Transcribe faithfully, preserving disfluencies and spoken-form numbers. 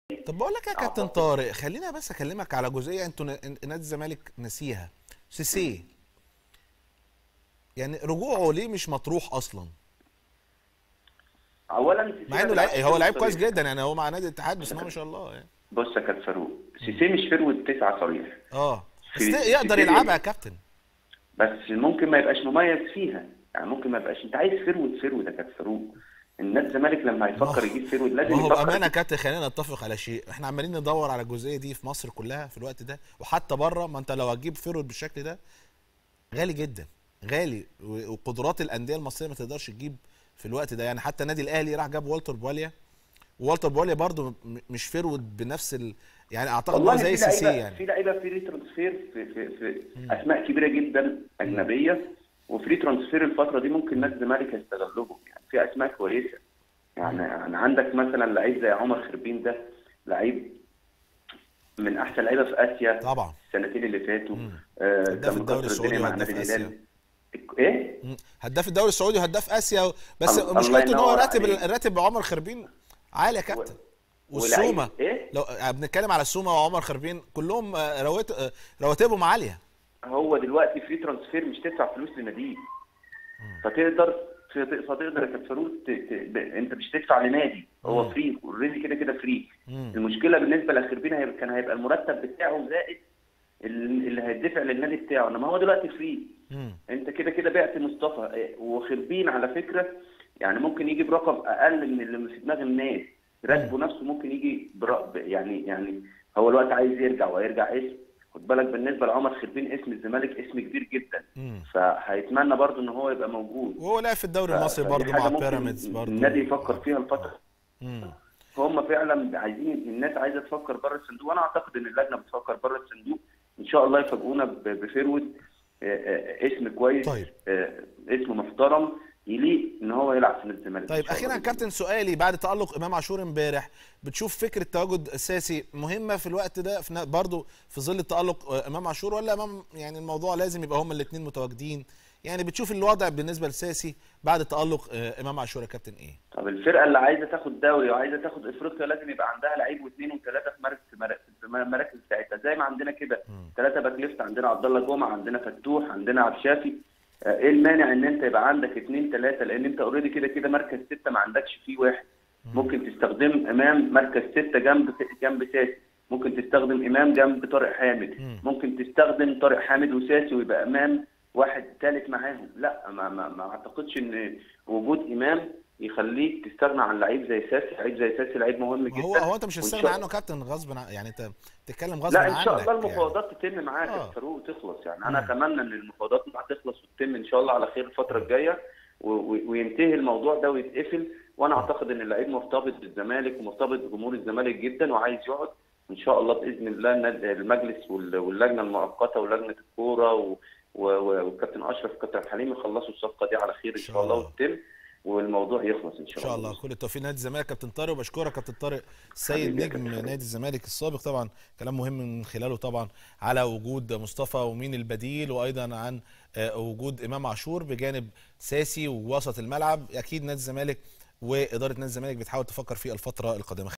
طب بقول لك يا كابتن اعتقد. طارق، خلينا بس اكلمك على جزئيه انتوا ن- نادي الزمالك نسيها. سيسي، يعني رجوعه ليه مش مطروح اصلا؟ اولا سيسي مع ما انه بيلعبش لعيب، هو فيرود لعيب كويس صريح. جدا، يعني هو مع نادي الاتحاد، بص بسم يا الله ما كابتن شاء الله يعني. بص يا كابتن فاروق، مم. سيسي مش فيرود تسعة صريح. اه بس في يقدر يلعبها يا سيسي كابتن. بس ممكن ما يبقاش مميز فيها، يعني ممكن ما يبقاش. انت عايز فيرود فيرود يا كابتن فاروق. النادي الزمالك لما ما هو هيفكر يجيب فيرود ما لازم هو يفكر بامانه يا يجيب. كابتن، خلينا نتفق على شيء، احنا عمالين ندور على الجزئيه دي في مصر كلها في الوقت ده، وحتى بره. ما انت لو هتجيب فيرود بالشكل ده غالي جدا، غالي، و- وقدرات الانديه المصريه ما تقدرش تجيب في الوقت ده. يعني حتى النادي الاهلي راح جاب والتر بواليا، والتر بواليا برضو م- مش فيرود بنفس ال... يعني اعتقد ان هو والله زي في سيسي لعيبه يعني. في لعيبه فري ترانسفير في في في مم. اسماء كبيره جدا مم. اجنبيه، وفري ترانسفير الفتره دي ممكن نادي الزمالك يستغلهم. يعني في اسماء كويسه. يعني مم. يعني عندك مثلا لعيب زي عمر خربين، ده لعيب من احسن لعيبه في اسيا طبعا. السنتين اللي فاتوا. مم. آه هداف كان الدوري مكسر الدنيا السعودي مع نادي وهداف اسيا. الهلال. ايه. مم. هداف الدوري السعودي وهداف اسيا، بس ال- الله مشكلته ان هو ينور راتب عليك. راتب عمر خربين عالي يا و... كابتن. والسومه، ولعيب ايه. لو بنتكلم على السومه وعمر خربين كلهم آه، روات... آه، رواتبهم عاليه. هو دلوقتي فري ترانسفير، مش تدفع فلوس لناديه. فتقدر فتقدر يا كابتن فاروق ت- ت- ب- انت مش تدفع لنادي، هو مم. فري اوريدي كده كده فري. مم. المشكله بالنسبه لخربين هيبقى كان هيبقى المرتب بتاعه زائد ال- اللي هيدفع للنادي بتاعه، انما هو دلوقتي فري. مم. انت كده كده بعت مصطفى. إيه، وخربين على فكره يعني ممكن يجي برقم اقل من اللي في دماغ الناس. راتبه نفسه ممكن يجي برق... يعني يعني هو الوقت عايز يرجع وهيرجع اسم. خد بالك بالنسبه لعمر خربين اسم الزمالك اسم كبير جدا، مم. فهيتمنى برضه ان هو يبقى موجود. وهو لعب في الدوري ف- المصري فدي برضو مع حاجه ممكن بيراميدز برضو. النادي يفكر فيها الفتره. مم. فهم فعلا عايزين، الناس عايزه تفكر بره الصندوق، وانا اعتقد ان اللجنه بتفكر بره الصندوق. ان شاء الله يفاجئونا ب- بفيرود آه، آه، اسم كويس. طيب. آه، اسم محترم يليق ان هو يلعب في نادي الزمالك. طيب اخيرا يا كابتن، سؤالي بعد تألق امام عاشور امبارح، بتشوف فكره تواجد اساسي مهمه في الوقت ده في برضه في ظل التألق آه، امام عاشور، ولا امام يعني الموضوع لازم يبقى هما الاثنين متواجدين؟ يعني بتشوف الوضع بالنسبه لساسي بعد تألق آه، امام عاشور يا كابتن ايه؟ طب الفرقه اللي عايزه تاخد دوري وعايزه تاخد افريقيا لازم يبقى عندها لعيب واثنين وثلاثه في مراكز في المراكز بتاعتها، زي ما عندنا كده ثلاثه باك ليفت. عندنا عبد الله جمعه، عندنا فتوح، عندنا عبد الشافي. آه، ايه المانع ان انت يبقى عندك اثنين ثلاثه؟ لان انت اوريدي كده كده مركز سته ما عندكش فيه واحد. ممكن تستخدم امام مركز سته جنب جنب ساسي، ممكن تستخدم امام جنب طارق حامد، ممكن تستخدم طارق حامد وساسي ويبقى امام واحد ثالث معاهم. لا، ما, ما, ما اعتقدش ان وجود امام يخليك تستغنى عن لعيب زي ساسي. لعيب زي ساسي لعيب مهم جدا. هو هو انت مش وإن هتستغنى شاء- عنه كابتن غصب عن، يعني انت بتتكلم غصب لا عنك ان شاء الله يعني. المفاوضات تتم معاك يا آه. فاروق وتخلص. يعني مم. انا اتمنى ان المفاوضات معاك تخلص وتتم ان شاء الله على خير الفتره الجايه، و- و- وينتهي الموضوع ده ويتقفل. وانا اعتقد ان اللعيب مرتبط بالزمالك ومرتبط بجمهور الزمالك جدا وعايز يقعد. ان شاء الله باذن الله النادي- المجلس وال- واللجنه المؤقته ولجنه الكوره و- و- والكابتن اشرف والكابتن حليم يخلصوا الصفقه دي على خير ان شاء الله وتتم والموضوع يخلص ان شاء, ان شاء الله. كل التوفيق لنادي الزمالك كابتن طارق، وبشكرك كابتن طارق السيد حبيبي يا نجم كابتن. نادي الزمالك السابق. طبعا كلام مهم من خلاله طبعا على وجود مصطفى ومين البديل، وايضا عن آه، وجود امام عاشور بجانب ساسي ووسط الملعب. اكيد نادي الزمالك واداره نادي الزمالك بتحاول تفكر في الفتره القادمه.